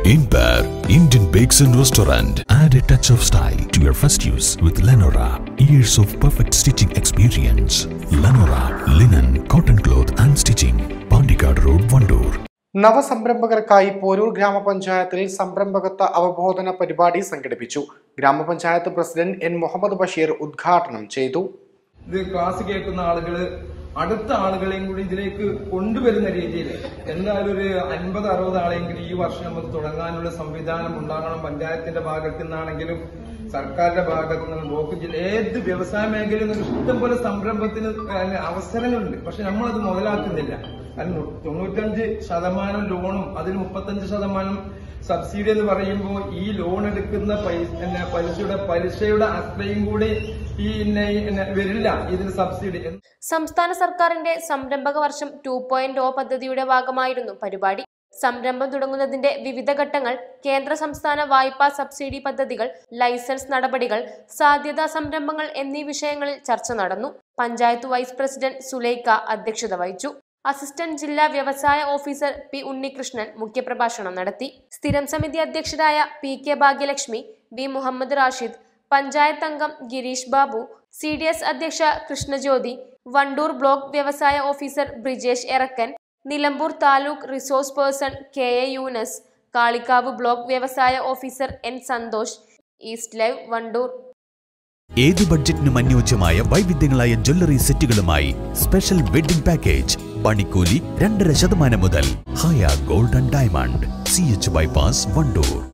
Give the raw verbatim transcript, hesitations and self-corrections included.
In Bar, Indian Bakes and Restaurant. Add a touch of style to your first use with Lenora. Years of perfect stitching experience. Lenora, linen, cotton cloth and stitching. Pandikad Road, Vandoor. നവസംരംഭകർക്കായി Poroor ഗ്രാമപഞ്ചായത്തിൽ സംരംഭകത്വ അവബോധന പരിപാടി സംഘടിപ്പിച്ചു. ഗ്രാമപഞ്ചായത്ത് president N Muhammad Basheer ഉദ്ഘാടനം ചെയ്തു. ഇത് class കേൾക്കുന്ന ആളുകള് അടുത്ത ആളുകളെയും കൂടി ഇതിലേക്ക് കൊണ്ടുവരുന്ന രീതിയിൽ എന്തായാലും ഒരു അൻപത് അറുപത് ആളെങ്കിലും ഈ വർഷം നമുക്ക് തുടങ്ങാനുള്ള സംവിധാനം ഉണ്ടാകണം. പഞ്ചായത്തിന്റെ ഭാഗത്തു നിന്നാണെങ്കിലും സർക്കാരിന്റെ ഭാഗത്തു നിന്ന് ബ്ലോക്ക് ജില്ല ഏത് വ്യവസായ മേഖലയിൽ നിന്ന് ഇഷ്ടംപോലെ സംരംഭത്തിന് അവസരങ്ങളുണ്ട്. പക്ഷെ നമ്മളത് മുതലാക്കുന്നില്ല. കാരണം തൊണ്ണൂറ്റഞ്ച് ശതമാനം ലോണും അതിൽ മുപ്പത്തഞ്ച് ശതമാനം സബ്സിഡി എന്ന് പറയുമ്പോൾ ഈ ലോൺ എടുക്കുന്ന പലിശയുടെ പലിശയുടെ അത്രയും കൂടി ഈ വരില്ല ഇതിന് സബ്സിഡി. സംസ്ഥാന സർക്കാരിന്റെ സംരംഭക വർഷം ടു പോയിന്റ് ഒ പദ്ധതിയുടെ ഭാഗമായിരുന്നു പരിപാടി. സംരംഭം തുടങ്ങുന്നതിന്റെ വിവിധ ഘട്ടങ്ങൾ, കേന്ദ്ര സംസ്ഥാന വായ്പാ സബ്സിഡി പദ്ധതികൾ, ലൈസൻസ് നടപടികൾ, സാധ്യതാ സംരംഭങ്ങൾ എന്നീ വിഷയങ്ങളിൽ ചർച്ച നടന്നു. പഞ്ചായത്ത് വൈസ് പ്രസിഡന്റ് സുലൈഖ അധ്യക്ഷത വഹിച്ചു. അസിസ്റ്റന്റ് ജില്ലാ വ്യവസായ ഓഫീസർ പി ഉണ്ണികൃഷ്ണൻ മുഖ്യപ്രഭാഷണം നടത്തി. സ്ഥിരം സമിതി അധ്യക്ഷരായ P K Bhagyalakshmi, V Muhammad Rashid, panchayat അംഗം Girish Babu, C D S അധ്യക്ഷ കൃഷ്ണജ്യോതി, വണ്ടൂർ ബ്ലോക്ക് വ്യവസായ officer Brijesh Erakkan, Nilambur taluk resource person K A Yunus, Kalikavu block വ്യവസായ officer N Santhosh. East Live, Wandoor. ഏതു ബഡ്ജറ്റിനും അനുയോജ്യമായ വൈവിധ്യങ്ങളായ ജ്വല്ലറി സെറ്റുകളുമായി സ്പെഷ്യൽ വെഡിംഗ് പാക്കേജ്. പണിക്കൂലി രണ്ടര ശതമാനം മുതൽ. Haya gold and diamond, C H bypass, Wandoor.